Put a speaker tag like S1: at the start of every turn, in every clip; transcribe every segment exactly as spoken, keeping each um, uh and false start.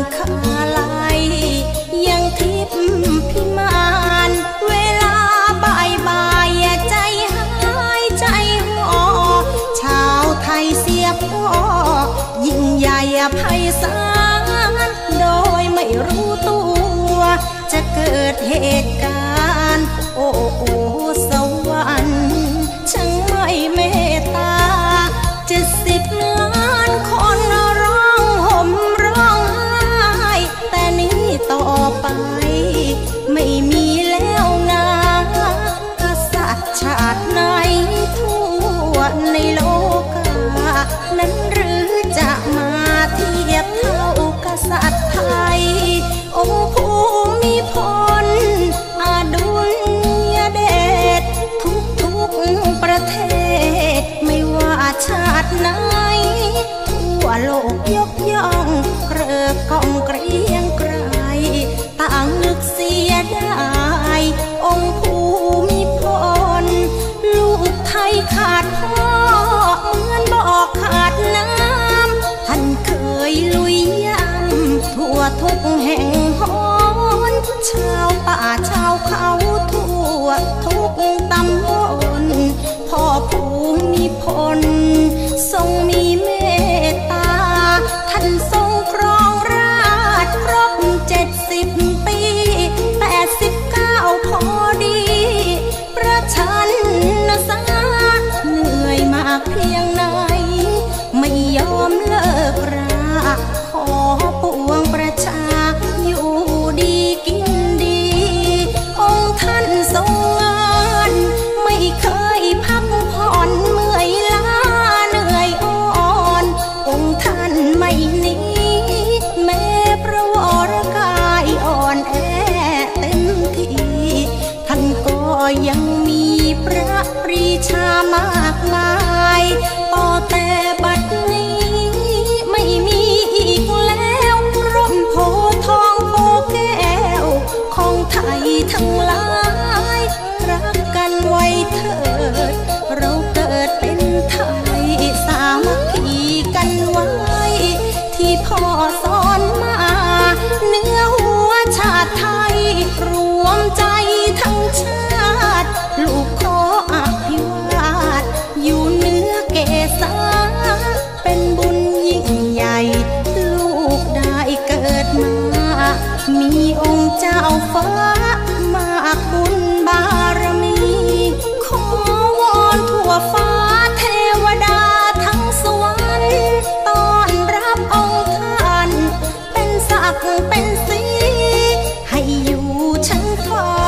S1: คาไลยังทิพย์พิมานเวลาบ่ายบ่ายใจหายใจห่อชาวไทยเสียพ่อยิ่งใหญ่ไพศาลโดยไม่รู้ตัวจะเกิดเหตุการณ์โอ้โอ้สวรรค์ช่างไม่เมตตาเจ็ดสิบล้านคนร้องห่มร้องไห้แต่นี้ต่อไปไม่มีแล้วนะกษัตริย์ชาติไหนทั่วในโลกานั้นหรือจะมาเทียบเท่ากษัตริย์ไทยองค์ภูมิพลอดุลยเดชทุกทุกประเทศไม่ว่าชาติไหนทั่วโลกยกย่องเกริกก้องเกรียงไกรต่างนึกเสียได้องค์ภูมิพลลูกไทยขาดพ่อเหมือนบ่อขาดน้ำท่านเคยลุยยำทั่วทุกแห่งหนชาวป่าชาวเขาทั่วทุกตำบลพ่อภูมิพลทรงมีเมตตาท่านทรงครองราชย์ครบเจ็ดสิบปีแปดสิบเก้าพอดีประชันนะสาเหนื่อยมากเพียงไหนไม่ยอมเลิกราขอปวงประชาอยู่ดีกินดีองค์ท่านทรงงานไม่เคยพักผ่อนเมื่อยล้าเหนื่อยอ่อนองค์ท่านไม่หนีแม้พระวรกายอ่อนแอเต็มที่ท่านก็ยังมีพระปรีชามากมายต่อแต่บัดนี้ไม่มีอีกแล้วร่มโพทองโพแก้วของไทยทั้งหลายรักกันไว้เถิดเราเกิดเป็นไทยสามัคคีกันไว้ที่พ่อสอนมาเนื้อหัวชาติไทยรวมใจทั้งชาติลูกขออภิวาทอยู่เนื้อเกศาเป็นบุญยิ่งใหญ่ลูกได้เกิดมามีองค์เจ้าฟ้ามากบุญบารมีขอวอนทั่วฟ้าเทวดาทั้งสวรรค์ต้อนรับองค์ท่านเป็นศักดิ์เป็นศรีให้อยู่ชั้นฟ้า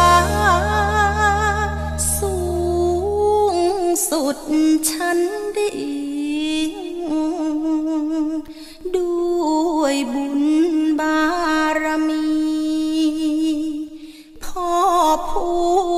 S1: สูงสุดชั้นดีด้วยบุญบารมีพ่อภู